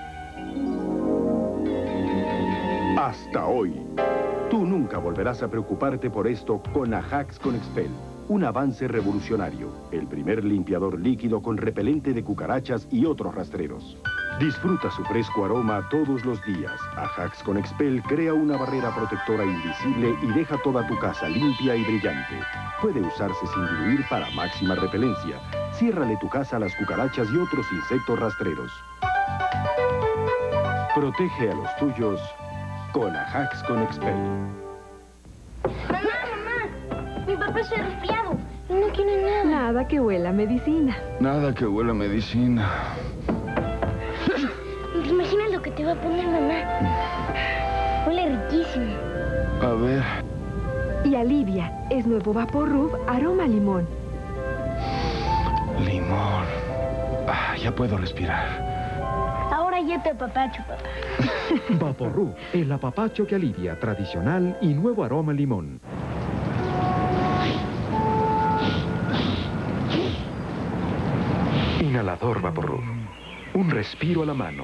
Hasta hoy. Tú nunca volverás a preocuparte por esto con Ajax con Expel. Un avance revolucionario. El primer limpiador líquido con repelente de cucarachas y otros rastreros. Disfruta su fresco aroma todos los días. Ajax con Expel crea una barrera protectora invisible y deja toda tu casa limpia y brillante. Puede usarse sin diluir para máxima repelencia. Ciérrale tu casa a las cucarachas y otros insectos rastreros. Protege a los tuyos con Ajax con Expel. Mi papá está resfriado y no quiere nada. Nada que huela a medicina. Nada que huela a medicina. ¿Te imaginas lo que te va a poner mamá? Huele riquísimo. A ver. Y alivia. Es nuevo Vaporrub aroma a limón. Limón. Ya puedo respirar. Ahora ya te apapacho, papá. Vaporrub, el apapacho que alivia, tradicional y nuevo aroma a limón. Inhalador Vaporrub. Un respiro a la mano.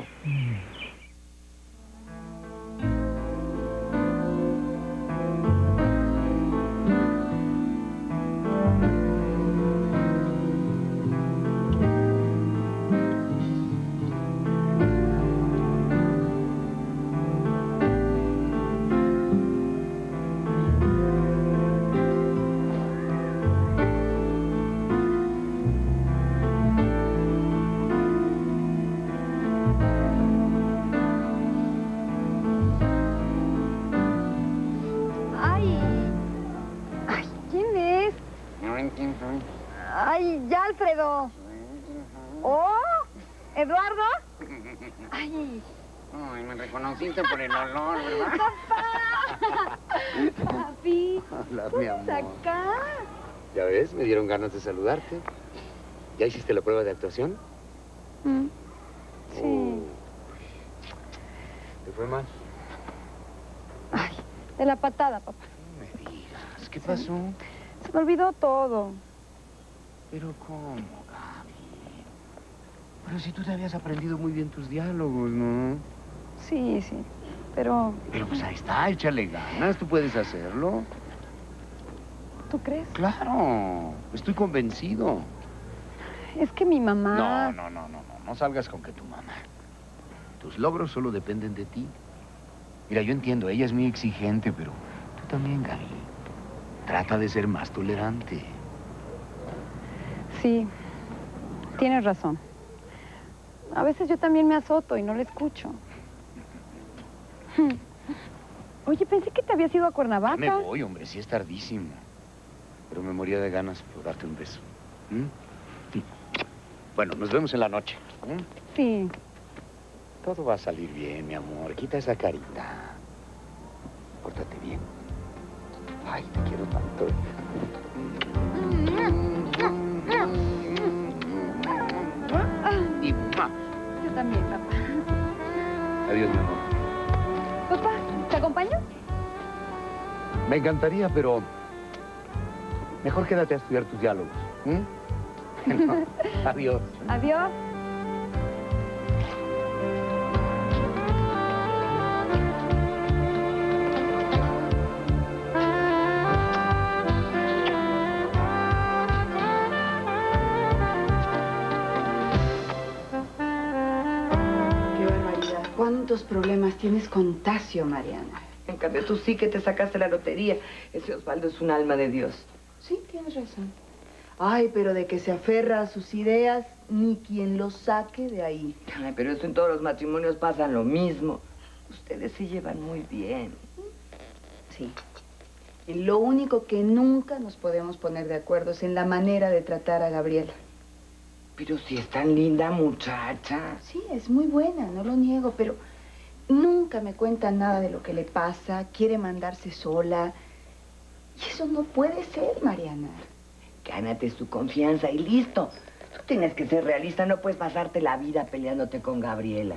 Ay, ya, Alfredo. ¿Oh? ¿Eduardo? Ay. Ay, me reconociste por el olor, ¿verdad? ¡Papá! Papi, Hola, ¿cómo mi amor. estás acá? Ya ves, me dieron ganas de saludarte. ¿Ya hiciste la prueba de actuación? Sí. ¿Te fue mal? De la patada, papá. No me digas. ¿Qué pasó? Se me olvidó todo. ¿Pero cómo, Gaby? Pero si tú te habías aprendido muy bien tus diálogos, ¿no? Sí, pero... Pero pues ahí está, échale ganas, tú puedes hacerlo. ¿Tú crees? Claro, estoy convencido. Es que mi mamá... No salgas con que tu mamá. Tus logros solo dependen de ti. Mira, yo entiendo, ella es muy exigente, pero tú también, Gaby. Trata de ser más tolerante. Sí, tienes razón. A veces yo también me azoto y no le escucho. Oye, pensé que te habías ido a Cuernavaca. Me voy, hombre, sí es tardísimo. Pero me moría de ganas por darte un beso. Bueno, nos vemos en la noche. Sí. Todo va a salir bien, mi amor. Quita esa carita. Pórtate bien. Ay, te quiero tanto. Y ¡mua! Yo también, papá. Adiós, mi amor. Papá, ¿te acompaño? Me encantaría, pero mejor quédate a estudiar tus diálogos. Bueno, adiós. Adiós. ¿Cuántos problemas tienes con Tasio, Mariana? En cambio, tú sí que te sacaste la lotería. Ese Osvaldo es un alma de Dios. Sí, tienes razón. Ay, pero de que se aferra a sus ideas, ni quien lo saque de ahí. Ay, pero eso en todos los matrimonios pasa lo mismo. Ustedes se llevan muy bien. Sí. Y lo único que nunca nos podemos poner de acuerdo es en la manera de tratar a Gabriela. Pero si es tan linda muchacha. Sí, es muy buena, no lo niego, pero nunca me cuenta nada de lo que le pasa, quiere mandarse sola. Y eso no puede ser, Mariana. Gánate su confianza y listo. Tú tienes que ser realista, no puedes pasarte la vida peleándote con Gabriela.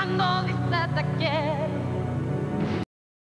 cuando dice te quiero.